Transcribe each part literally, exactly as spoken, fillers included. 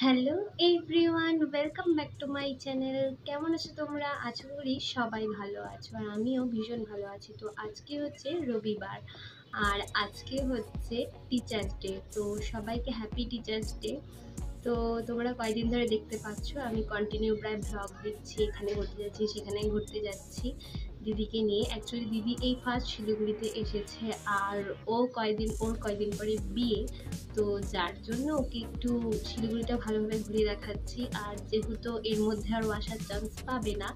Hello everyone, welcome back to my channel. কেমন আছো তোমরা? আশা করি সবাই ভালো আছো আর আমিও ভীষণ ভালো আছি। তো আজকে হচ্ছে রবিবার আর আজকে হচ্ছে টিচার্স ডে। তো সবাইকে হ্যাপি টিচার্স ডে। তো তোমরা কয়দিন ধরে দেখতে পাচ্ছ আমি কন্টিনিউ প্রায় ভ্লগ দিচ্ছি, এখানে ঘুরতে যাচ্ছি সেখানে ঘুরতে যাচ্ছি দিদিকে নিয়ে। অ্যাকচুয়ালি দিদি এই ফার্স্ট শিলিগুড়িতে এসেছে আর ও কয়দিন ওর কয়দিন পরে বিয়ে, তো যার জন্য ওকে একটু শিলিগুড়িটা ভালোভাবে ঘুরিয়ে দেখাচ্ছি। আর যেহেতু এর মধ্যে আরও আসার চান্স পাবে না,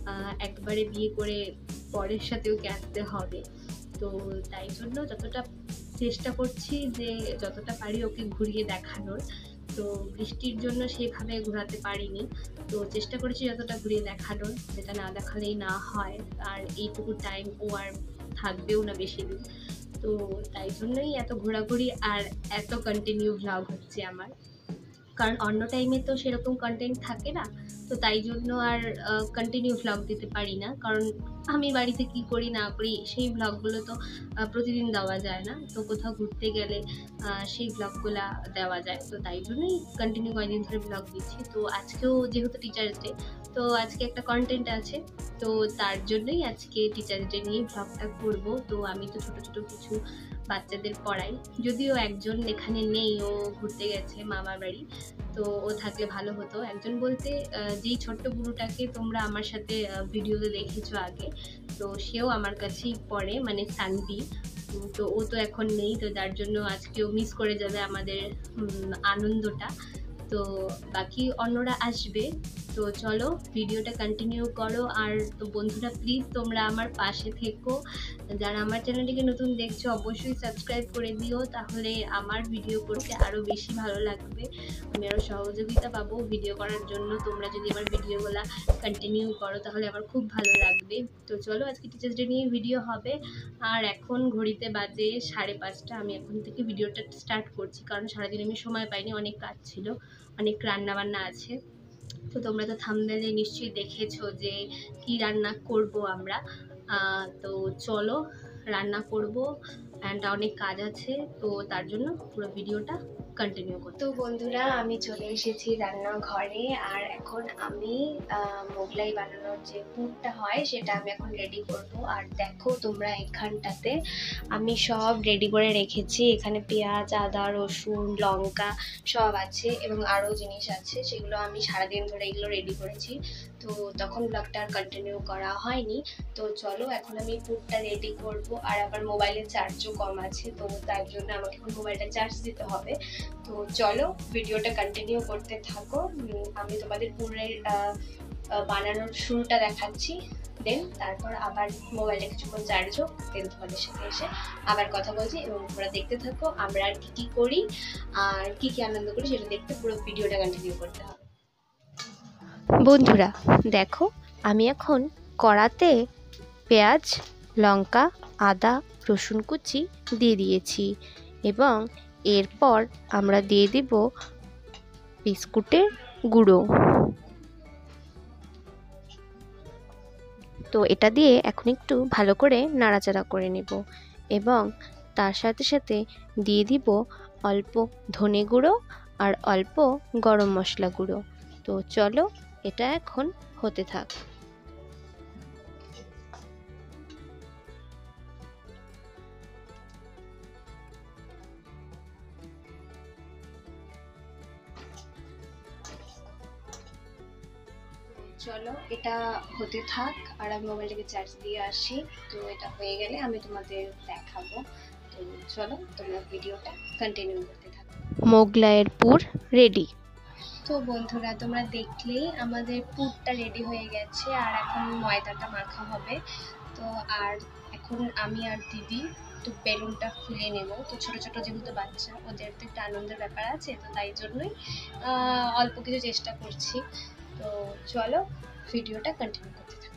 একবারে বিয়ে করে পরের সাথে ওকে আসতে হবে, তো তাই জন্য যতটা চেষ্টা করছি যে যতটা পারি ওকে ঘুরিয়ে দেখানোর। তো বৃষ্টির জন্য সেভাবে ঘোরাতে পারিনি, তো চেষ্টা করেছি যতটা ঘুরিয়ে দেখানোর, যেটা না দেখালেই না হয়। আর এইটুকু টাইম ও আর থাকবেও না বেশি দিন, তো তাই জন্যই এত ঘোরাঘুরি আর এত কন্টিনিউ ভ্লগ হচ্ছে আমার। কারণ অন্য টাইমে তো সেরকম কন্টেন্ট থাকে না, তো তাই জন্য আর কন্টিনিউ ভ্লগ দিতে পারি না। কারণ আমি বাড়িতে কি করি না করি সেই ভ্লগগুলো তো প্রতিদিন দেওয়া যায় না, তো কোথাও ঘুরতে গেলে সেই ভ্লগগুলো দেওয়া যায়, তো তাই জন্যই কন্টিনিউ কয়েকদিন ধরে ভ্লগ দিচ্ছি। তো আজকেও যেহেতু টিচার্স ডে, তো আজকে একটা কন্টেন্ট আছে, তো তার জন্যই আজকে টিচার্স ডে নিয়ে ভ্লগটা করব। তো আমি তো ছোটো ছোটো কিছু বাচ্চাদের পড়াই, যদিও একজন এখানে নেই, ও ঘুরতে গেছে মামার বাড়ি, তো ও থাকলে ভালো হতো। একজন বলতে যেই ছোট্ট বুড়োটাকে তোমরা আমার সাথে ভিডিওতে দেখেছো আগে, তো সেও আমার কাছেই পড়ে, মানে সানভি। তো ও তো এখন নেই, তো যার জন্য আজকেও মিস করে যাবে আমাদের আনন্দটা। তো বাকি অন্যরা আসবে, তো চলো ভিডিওটা কন্টিনিউ করো। আর তো বন্ধুরা প্লিজ তোমরা আমার পাশে থেকো, যারা আমার চ্যানেলটিকে নতুন দেখছো অবশ্যই সাবস্ক্রাইব করে দিও, তাহলে আমার ভিডিও করতে আরও বেশি ভালো লাগবে, আমি আরও সহযোগিতা পাবো ভিডিও করার জন্য। তোমরা যদি আমার ভিডিওগুলো কন্টিনিউ করো তাহলে আমার খুব ভালো লাগবে। তো চলো আজকে টিচার্স ডে নিয়ে ভিডিও হবে। আর এখন ঘড়িতে বাজে সাড়ে পাঁচটা, আমি এখন থেকে ভিডিওটা স্টার্ট করছি, কারণ সারাদিন আমি সময় পাইনি, অনেক কাজ ছিল, অনেক রান্না বান্না আছে। তো তোমরা তো থাম্বনেলে নিশ্চয়ই দেখেছো যে কি রান্না করব আমরা। তো চলো রান্না করব, অ্যান্ড অনেক কাজ আছে, তো তার জন্য পুরো ভিডিওটা কন্টিনিউ করো। তো বন্ধুরা আমি চলে এসেছি রান্নাঘরে, আর এখন আমি মোগলাই বানানোর যে পুরটা হয় সেটা আমি এখন রেডি করব। আর দেখো তোমরা এখানটাতে আমি সব রেডি করে রেখেছি, এখানে পেঁয়াজ, আদা, রসুন, লঙ্কা সব আছে এবং আরও জিনিস আছে, সেগুলো আমি সারাদিন ধরে এগুলো রেডি করেছি, তো তখন ব্লগটা আর কন্টিনিউ করা হয়নি। তো চলো এখন আমি পুরটা রেডি করব। আর আবার মোবাইলের চার্জও কম আছে, তো তার জন্য আমাকে এখন মোবাইলটা চার্জ দিতে হবে। তো চলো ভিডিওটা কন্টিনিউ করতে থাকো, আমি তোমাদের পুরের বানানোর শুরুটা দেখাচ্ছি, দেন তারপর আবার মোবাইলটা কিছুক্ষণ চার্জ হোক, দেন তোমাদের সাথে এসে আবার কথা বলছি, এবং তোমরা দেখতে থাকো আমরা আর কি কি করি আর কি কি আনন্দ করি সেটা দেখতে পুরো ভিডিওটা কন্টিনিউ করতে হবে। বন্ধুরা দেখো আমি এখন কড়াতে পেঁয়াজ, লঙ্কা, আদা, রসুন কুচি দিয়ে দিয়েছি, এবং এরপর আমরা দিয়ে দিব বিস্কুটের গুঁড়ো। তো এটা দিয়ে এখন একটু ভালো করে নাড়াচাড়া করে নেব, এবং তার সাথে সাথে দিয়ে দিব অল্প ধনে গুঁড়ো আর অল্প গরম মশলা গুঁড়ো। তো চলো এটা এখন হতে থাক। চলো এটা হতে থাক আর আমি মোবাইলটাকে চার্জ দিয়ে আসি, তো এটা হয়ে গেলে আমি তোমাদের দেখাবো। তো চলো তোমরা ভিডিওটা কন্টিনিউ করতে থাকো। মোগলাইয়ের পুর রেডি। তো বন্ধুরা তোমরা দেখলেই আমাদের পুরটা রেডি হয়ে গেছে, আর এখন ময়দাটা মাখা হবে। তো আর এখন আমি আর দিদি একটু বেলুনটা খুলে নেব, তো ছোটো ছোটো যেহেতু বাচ্চা ওদের তো একটা আনন্দের ব্যাপার আছে, তো তাই জন্যই অল্প কিছু চেষ্টা করছি। তো চলো ভিডিওটা কন্টিনিউ করতে থাকো।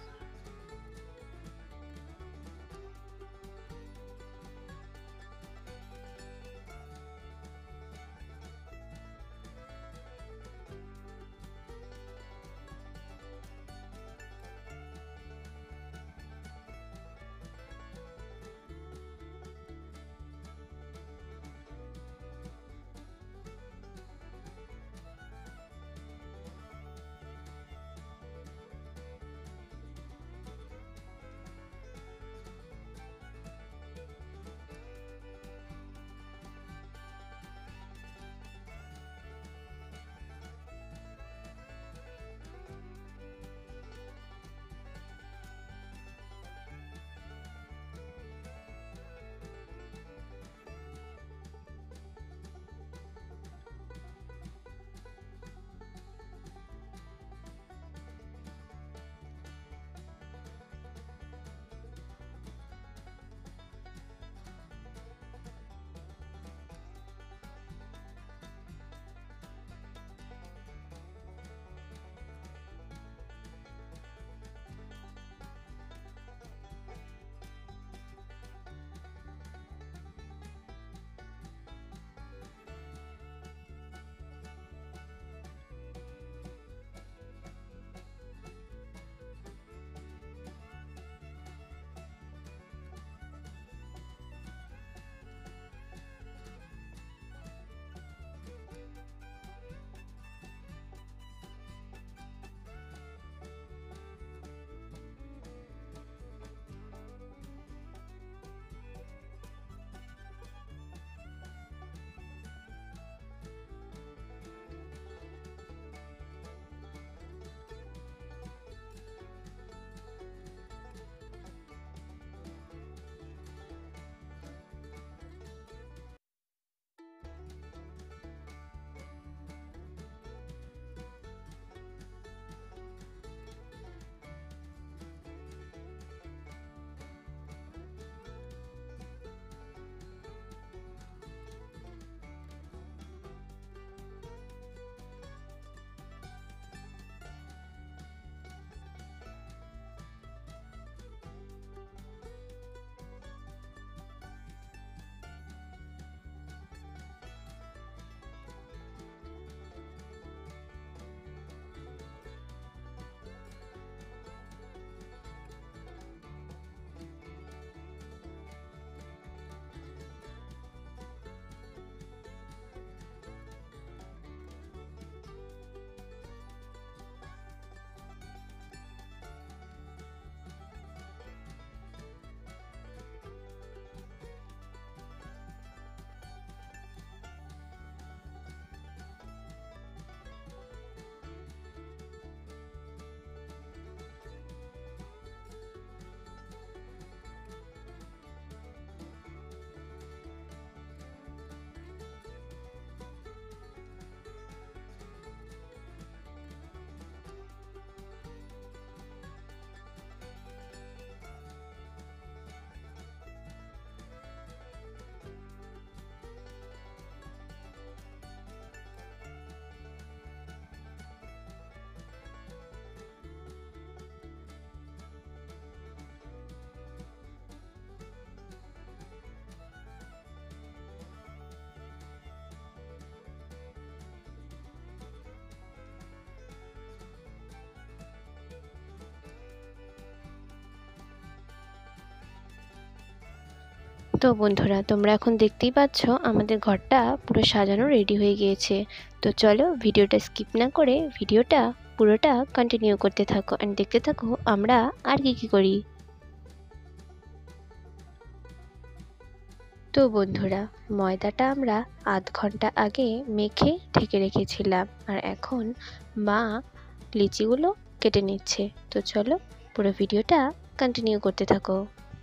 তো বন্ধুরা, তোমরা এখন দেখতেই পাচ্ছ আমাদের ঘরটা পুরো সাজানো রেডি হয়ে গিয়েছে। তো চলো ভিডিওটা স্কিপ না করে ভিডিওটা পুরোটা কন্টিনিউ করতে থাকো অ্যান্ড দেখতে থাকো আমরা আর কি কি করি। তো বন্ধুরা, ময়দাটা আমরা আধ ঘন্টা আগে মেখে ঢেকে রেখেছিলাম, আর এখন মা লিচিগুলো কেটে নিচ্ছে। তো চলো পুরো ভিডিওটা কন্টিনিউ করতে থাকো।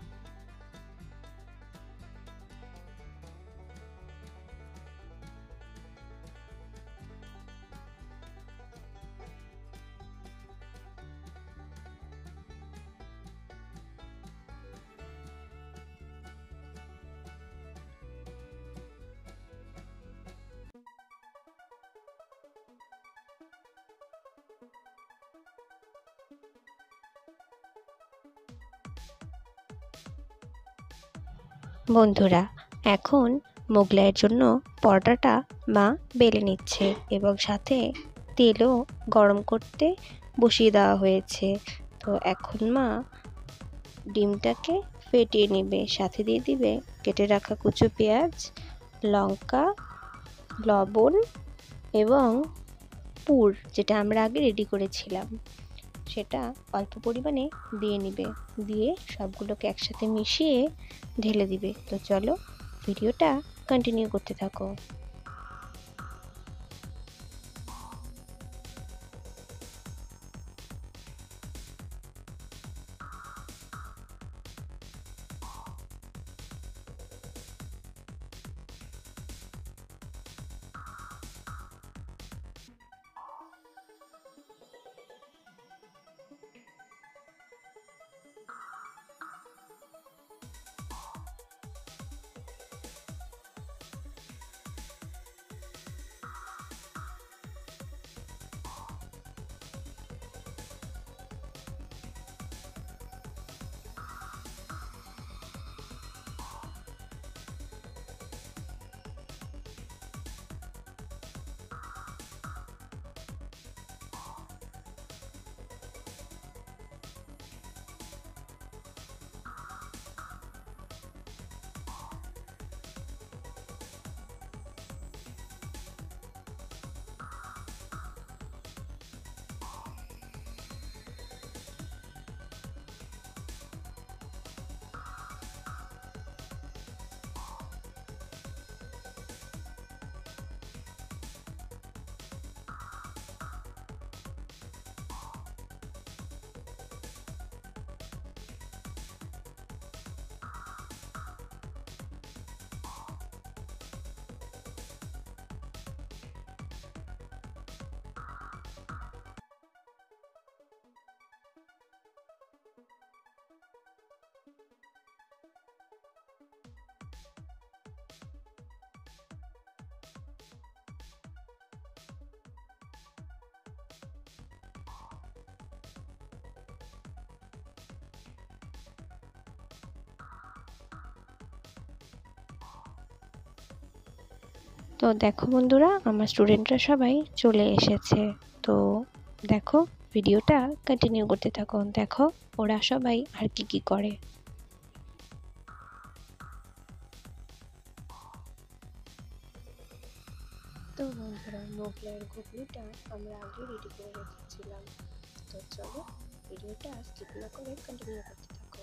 বন্ধুরা, এখন মোগলাইয়ের জন্য পরোটাটা মা বেলে নিচ্ছে এবং সাথে তেলও গরম করতে বসিয়ে দেওয়া হয়েছে। তো এখন মা ডিমটাকে ফেটিয়ে নেবে, সাথে দিয়ে দিবে কেটে রাখা কুচো পেঁয়াজ, লঙ্কা, লবণ এবং পুর, যেটা আমরা আগে রেডি করেছিলাম সেটা অল্প পরিমাণে দিয়ে নিবে, দিয়ে সবগুলোকে একসাথে মিশিয়ে ঢেলে দিবে। তো চলো ভিডিওটা কন্টিনিউ করতে থাকো। তো দেখো বন্ধুরা, আমার স্টুডেন্টরা সবাই চলে এসেছে। তো দেখো ভিডিওটা কন্টিনিউ করতে থাকো, দেখো ওরা সবাই আর কি কি করে। তো বন্ধুরা, মোগলাইয়ের ঘুগনিটা আমরা আগে রেডি করে রেখেছিলাম। তো চলো ভিডিওটা স্কিপ না করে কন্টিনিউ করতে থাকো।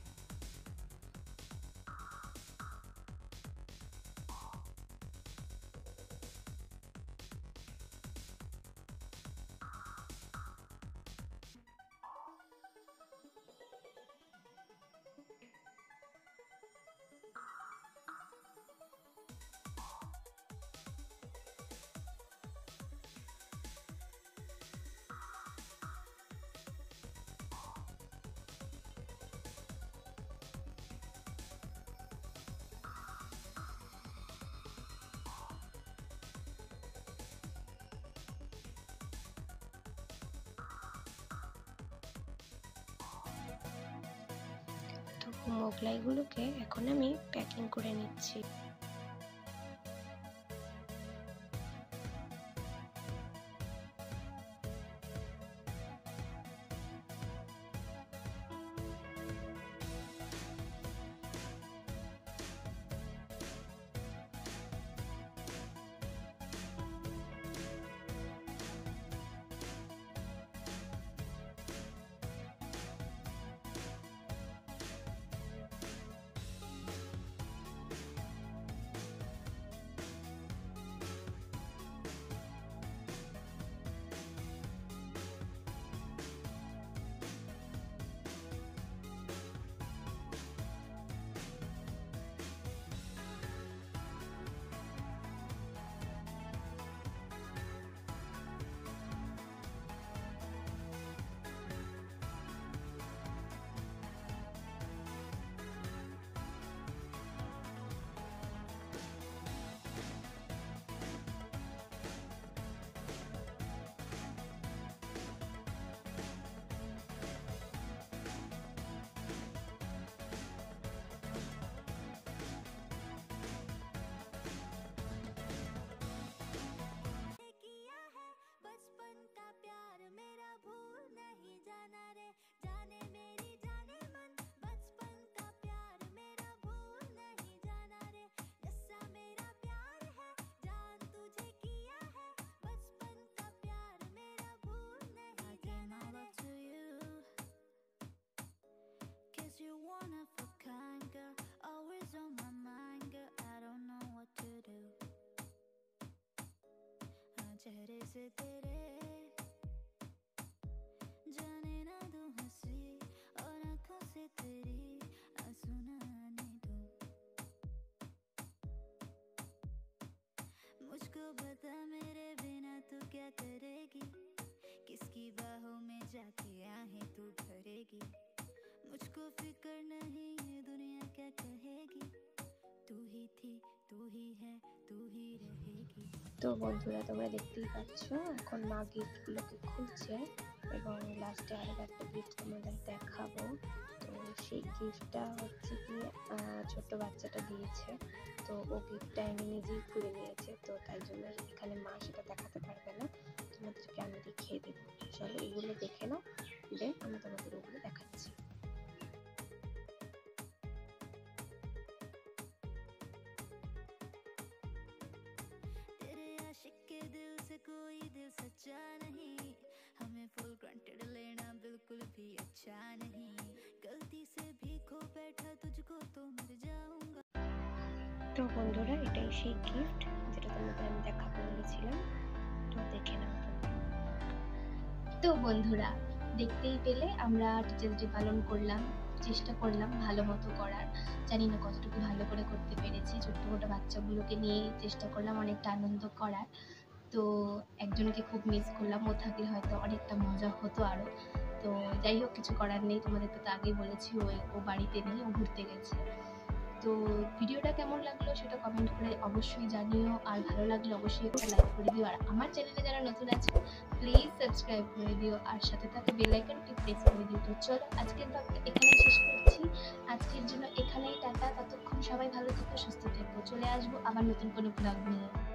মোগলাইগুলোকে এখন আমি প্যাকিং করে নিচ্ছি। से तेरे, जाने ना दूं हंसी और आंखों से तेरी आंसू ना आने दूं। मुझको बता मेरे बिना तू क्या करेगी, किसकी बाहों में जाके आहें तू भरेगी। मुझको फिक्र नहीं ये दुनिया क्या कहेगी, तू ही थी तू ही है तू ही रहेगी। তো বন্ধুরা তোমরা দেখতেই পাচ্ছ এখন মা গিফটগুলোকে খুলছে এবং লাস্টে আরও একটা গিফট তোমাদের দেখাবো। তো সেই গিফটটা হচ্ছে কি ছোট্ট বাচ্চাটা দিয়েছে, তো ও গিফটটা এনে নিজেই খুলে নিয়েছে, তো তাই জন্য এখানে মা সেটা দেখাতে পারবে না, তোমাদেরকে আমি দেখিয়ে দেবো। চলো এগুলো দেখে নাও, দেন আমি তোমাদের ওগুলো দেখাচ্ছি। के दिल से कोई दिल सच्चा नहीं, हमें फुल ग्रांटेड लेना बिल्कुल भी अच्छा नहीं। गलती से भी खो बैठा तुझको तो मर जाऊंगा। তো বন্ধুরা এটাই সেই গিফট যেটা তোমাদের আমি দেখাবো বলেছিলাম, তো দেখে নাও তোমরা। তো বন্ধুরা দেখতেই পেলে আমরা টিচার্স ডে পালন করলাম, চেষ্টা করলাম ভালো মতো করার, জানি না কতটুকু ভালো করে করতে পেরেছি। ছোট্ট ছোটো বাচ্চাগুলোকে নিয়ে চেষ্টা করলাম অনেকটা আনন্দ করার। তো একজনকে খুব মিস করলাম, ও থাকলে হয়তো অনেকটা মজা হতো আরও। তো যাই হোক, কিছু করার নেই, তোমাদেরকে তো আগেই বলেছি ও ও বাড়িতে নেই, ও ঘুরতে গেছে। তো ভিডিওটা কেমন লাগলো সেটা কমেন্ট করে অবশ্যই জানিও, আর ভালো লাগলে অবশ্যই একটা লাইক করে দিও, আর আমার চ্যানেলে যারা নতুন আছে প্লিজ সাবস্ক্রাইব করে দিও, আর সাথে থাকা বেল আইকনটি প্রেস করে দিও। তো চলো আজকের ব্লগটা এখানেই শেষ করছি, আজকের জন্য এখানেই টাটা। ততক্ষণ সবাই ভালো থেকো, সুস্থ থেকো, চলে আসবো আবার নতুন কোনো ব্লগ নিয়ে।